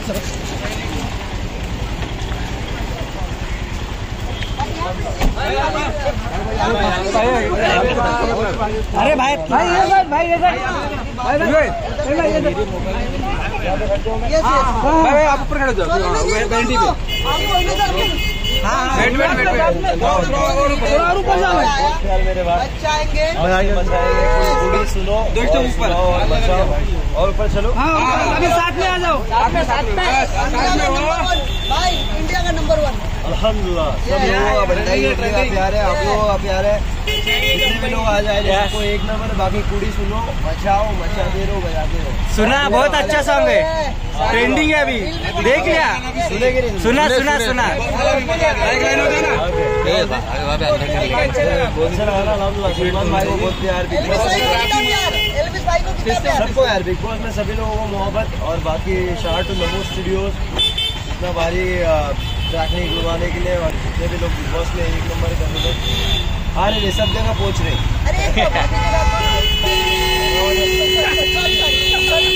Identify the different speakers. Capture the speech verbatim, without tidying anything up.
Speaker 1: अरे भाई भाई ये साइड भाई ये साइड भाई भाई आप ऊपर खड़े जाओ बेंटी पे वेट वेट वेट थोड़ा ऊपर जाओ मेरे भाई बचाएंगे बचाएंगे सुनो दोस्तों ऊपर और ऊपर चलो अभी साथ में आ जाओ साथ में भाई इंडिया का नंबर वन अल्हम्दुलिल्लाह सब लोग बधाई प्यारे आप लोग प्यारे जितने भी लोग आ जाए आपको एक नंबर बाकी कुड़ी सुनो मचाओ मचाते रहो बजाते रहो सुना बहुत अच्छा सॉन्ग है ट्रेंडिंग है अभी देख लिया सुना सुना सुना बहुत प्यार सबको यार बिग बॉस में सभी लोगों को मोहब्बत और बाकी शार्ट नमो स्टूडियोज इतना भारी ट्रैकिंग करवाने के लिए और जितने भी लोग बिग बॉस में एक नंबर करने तक आ रहे सब जगह पहुंच रहे।